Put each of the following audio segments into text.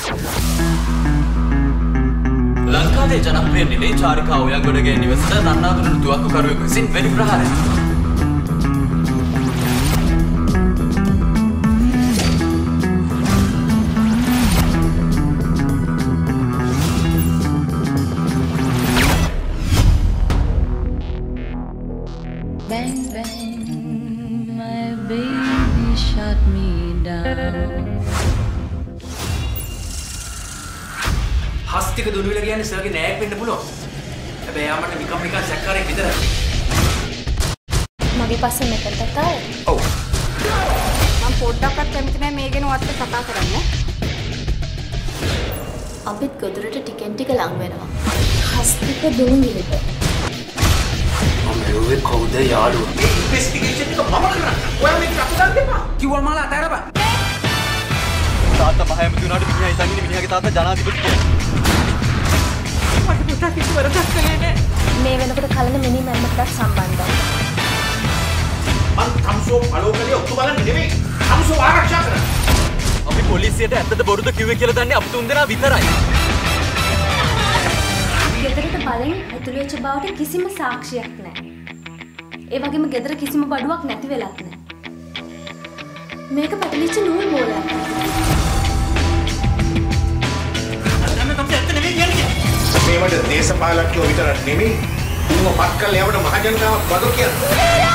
ලංකාවේ ජනප්‍රිය නිලේ චාරිකා ඔයගොඩගේ නිවසට දන්නාතුරු තුවක්කුකරුවෙකු විසින් වෙඩි ප්‍රහාරයක්. Bang bang, my baby shot me down. හස්තික දුනුවිල කියන්නේ සර්ගේ නෑයක් වෙන්න පුළුවන්. හැබැයි යාමට නිකම් සැක්කාරයක් විතරයි. මගේ පස්සේ මෙතනට ආවේ. ඔව්. මම පොඩ්ඩක්වත් කැමති නෑ මේ ගැන ඔයත් කතා කරන්න. අපිත් ගොදුරට ටිකෙන් ටික ලං වෙනවා. හස්තික දුනුවිලට. මම එව්වේ කවුද යාළුවා? මේ ඉන්වෙස්ටිගේෂන් එක මම කරන්න. ඔයා මේක අපදාන්න දෙපා. කිව්වල් මාලා අතහැරපන්. තාත්තා මහයම දුනාට මිනිහා ඉතින් ඉන්නේ මිනිහාගේ තාත්තා ජනාධිපති කියලා. මට පුතා කිසි වරදක් කළේ නෑ. මේ වෙනකොට කලන මිනි මැරමටත් සම්බන්ධයි. මං කම්සෝ ෆලෝ කළේ ඔක්කො බලන්න නෙමෙයි. කම්සෝ ආරක්ෂා කරන්න. අපි පොලිසියට ඇත්තද බොරුද කිව්වේ කියලා දන්නේ අපි තුන් දෙනා විතරයි. ගෙදරට බලෙන් ඇතුළු වෙච්ච බවට කිසිම සාක්ෂියක් නැහැ. ඒ වගේම ගෙදර කිසිම බඩුවක් නැති වෙලත් නැහැ. මේක පැටලිච්ච නූල් බෝලයක්. මේවට දේශපාලකයෝ විතරක් නෙමෙයි උන්ව පත් කරලා යවට මහජනතාවක් බදු කියන්නේ.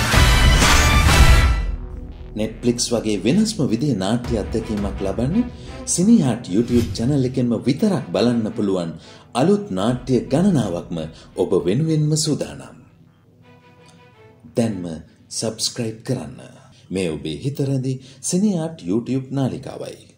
Netflix වගේ වෙනස්ම විදිහේ නාට්‍ය අත්දැකීමක් ලබන්නේ සිනිහාට් YouTube channel එකෙන්ම විතරක් බලන්න පුළුවන් අලුත් නාට්‍ය ගණනාවක්ම ඔබ වෙනුවෙන්ම සූදානම්. දැන්ම subscribe කරන්න. මේ ඔබේ හිත රැඳි සිනිහාට් YouTube නාලිකාවයි.